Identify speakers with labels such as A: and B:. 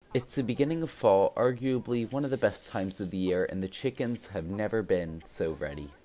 A: It's the beginning of fall, arguably one of the best times of the year, and the chickens have never been so ready.